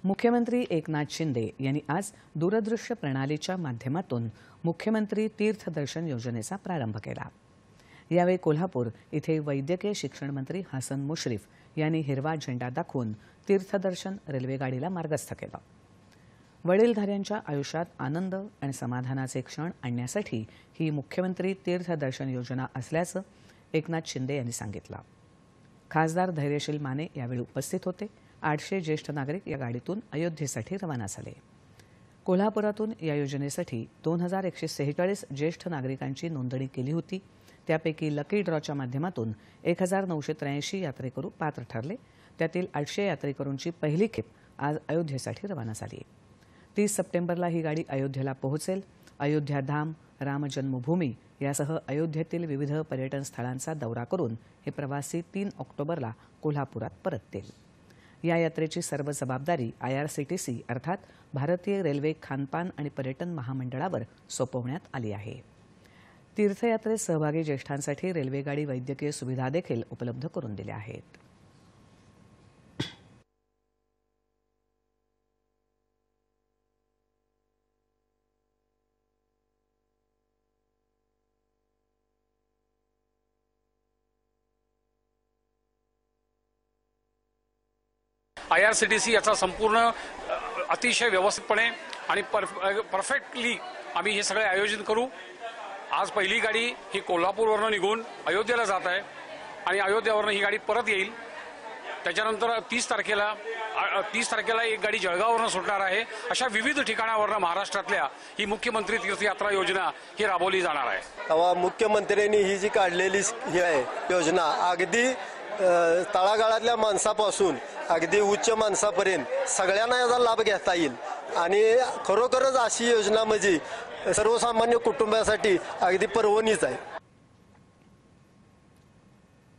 मुख्यमंत्री एकनाथ शिंदे यांनी आज दूरदृश्य प्रणालीच्या माध्यमातून मुख्यमंत्री तीर्थदर्शन योजनेचा प्रारंभ केला। यावेळी कोल्हापूर इथे वैद्यकीय शिक्षण मंत्री हसन मुश्रीफ यांनी हिरवा झेंडा दाखवून तीर्थदर्शन रेल्वेगाडीला मार्गस्थ केलं। वडीलधाऱ्यांच्या आयुष्यात आनंद आणि समाधानाचे क्षण आणण्यासाठी ही मुख्यमंत्री तीर्थदर्शन योजना असल्याचं एकनाथ शिंदे यांनी सांगितलं। खासदार धैर्यशील माने यावेळी उपस्थित होते। 800 ज्येष्ठ नागरिक या गाडीतून अयोध्येसाठी रवाना झाले। कोल्हापुरातून या योजनेसाठी 2146 ज्येष्ठ नागरिकांची नोंदणी केली होती। त्यापैकी लकी ड्रॉच्या माध्यमातून 1983 यात्रेकरू पात्र ठरले। त्यातील 800 यात्रेकरूंची पहिली खेप आज अयोध्येसाठी रवाना झाली। 30 सप्टेंबरला ही गाडी अयोध्येला पोहोचेल। अयोध्या धाम, राम जन्मभूमी यासह अयोध्येतील विविध पर्यटन स्थळांचा दौरा करून हे प्रवासी 3 ऑक्टोबरला कोल्हापुरात परततील। या यात्रेची सर्व जबाबदारी IRCTC अर्थात भारतीय रेल्वे खानपान आणि पर्यटन महामंडळावर सोपवण्यात आली आहे। तीर्थयात्रेत सहभागी ज्येष्ठांसाठी रेल्वेगाडी वैद्यकीय सुविधा देखील उपलब्ध करून दिल्या आहेत। IRCTC याचा संपूर्ण अतिशय व्यवस्थितपणे आणि परफेक्टली आम्ही हे सगळे आयोजन करू। आज पहिली गाडी ही कोल्हापूरवरून निघून अयोध्येला जात आहे आणि अयोध्येवरून ही गाडी परत येईल। त्याच्यानंतर 30 तारखेला एक गाडी जळगाववरून सुटणार आहे। अशा विविध ठिकाणावरून महाराष्ट्रातल्या ही मुख्यमंत्री तीर्थयात्रा योजना ही राबवली जाणार आहे। तेव्हा मुख्यमंत्र्यांनी ही जी काढलेली ही आहे योजना अगदी तळागाळातल्या माणसापासून अगदी उच्च माणसापर्यंत सगळ्यांना याचा लाभ घेता येईल आणि खरोखरच अशी योजना म्हणजे सर्वसामान्य कुटुंबासाठी अगदी पर्वणीच आहे।